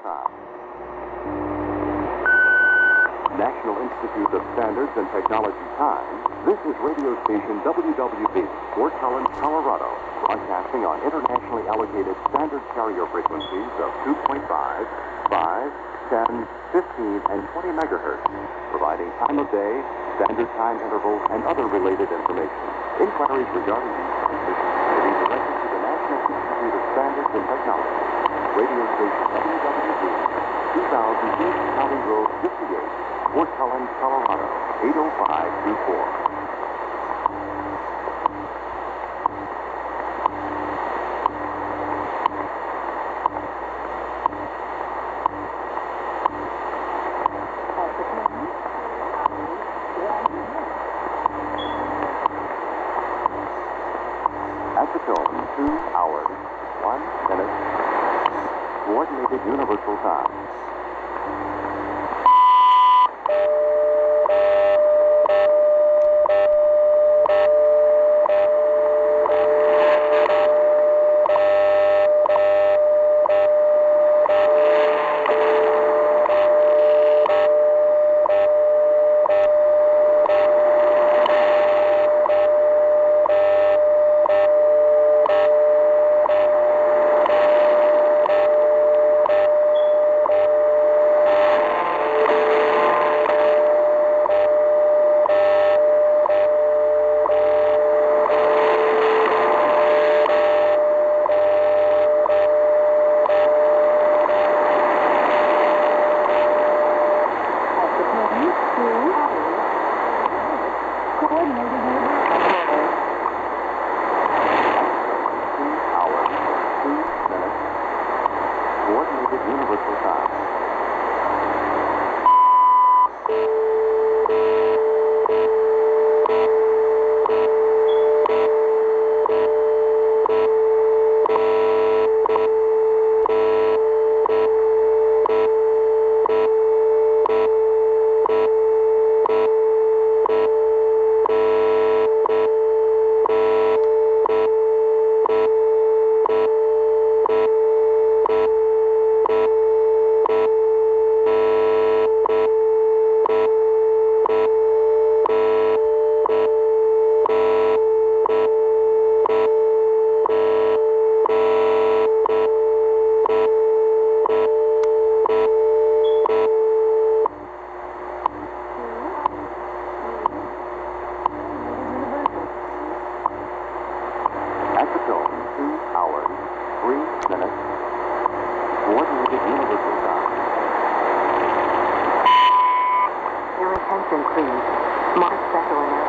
time. National Institute of Standards and Technology time. This is radio station WWV, Fort Collins, Colorado, broadcasting on internationally allocated standard carrier frequencies of 2.5, 5, 10, 15, and 20 megahertz, providing time of day, standard time intervals, and other related information. Inquiries regarding these transmissions may be directed to the National Institute of Standards and Technology, radio station WWV, 2000 East County Road 58, Fort Collins, Colorado, 80524. At the tone, 2 hours, 1 minute, coordinated universal time. Coordinated universal time. At the tone, 2 hours, 3 minutes, coordinated universal time. Your attention, please. Smart special announcement.